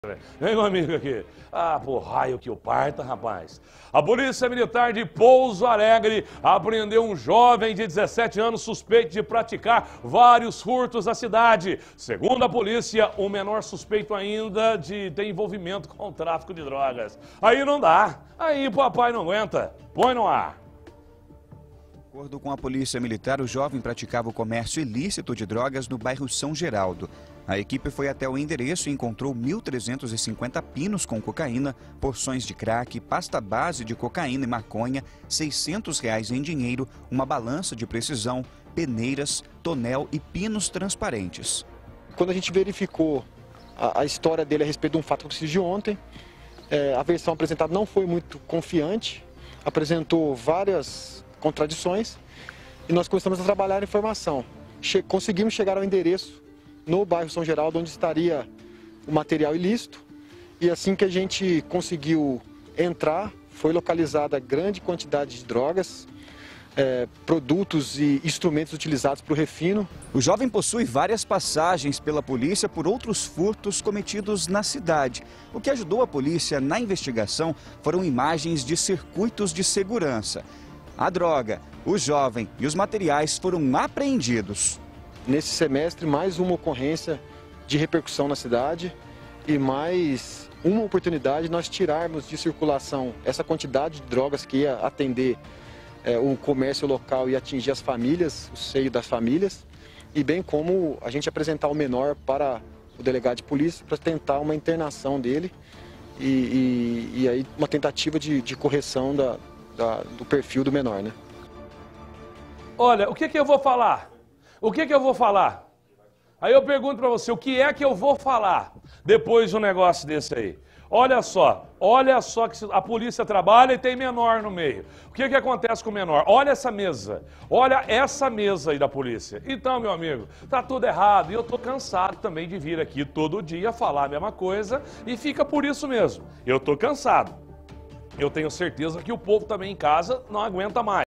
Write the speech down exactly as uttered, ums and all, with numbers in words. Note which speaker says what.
Speaker 1: Vem comigo aqui. Ah, por raio que o parta, rapaz. A Polícia Militar de Pouso Alegre apreendeu um jovem de dezessete anos suspeito de praticar vários furtos na cidade. Segundo a polícia, o menor suspeito ainda de ter envolvimento com o tráfico de drogas. Aí não dá. Aí o papai não aguenta. Põe no ar.
Speaker 2: De acordo com a Polícia Militar, o jovem praticava o comércio ilícito de drogas no bairro São Geraldo. A equipe foi até o endereço e encontrou mil trezentos e cinquenta pinos com cocaína, porções de crack, pasta base de cocaína e maconha, seiscentos reais em dinheiro, uma balança de precisão, peneiras, tonel e pinos transparentes.
Speaker 3: Quando a gente verificou a, a história dele a respeito de um fato que aconteceu de ontem, é, a versão apresentada não foi muito confiante, apresentou várias contradições e nós começamos a trabalhar a informação. Che- conseguimos chegar ao endereço no bairro São Geraldo, onde estaria o material ilícito, e assim que a gente conseguiu entrar, foi localizada grande quantidade de drogas, é, produtos e instrumentos utilizados para o refino.
Speaker 2: O jovem possui várias passagens pela polícia por outros furtos cometidos na cidade. O que ajudou a polícia na investigação foram imagens de circuitos de segurança. A droga, o jovem e os materiais foram apreendidos.
Speaker 3: Nesse semestre, mais uma ocorrência de repercussão na cidade e mais uma oportunidade de nós tirarmos de circulação essa quantidade de drogas que ia atender é, o comércio local e atingir as famílias, o seio das famílias, e bem como a gente apresentar o menor para o delegado de polícia para tentar uma internação dele e, e, e aí uma tentativa de, de correção da, da, do perfil do menor, né?
Speaker 1: Olha, o que que eu vou falar? O que que eu vou falar? Aí eu pergunto pra você, o que é que eu vou falar depois de um negócio desse aí? Olha só, olha só que a polícia trabalha e tem menor no meio. O que que acontece com o menor? Olha essa mesa, olha essa mesa aí da polícia. Então, meu amigo, tá tudo errado e eu tô cansado também de vir aqui todo dia falar a mesma coisa e fica por isso mesmo. Eu tô cansado. Eu tenho certeza que o povo também em casa não aguenta mais.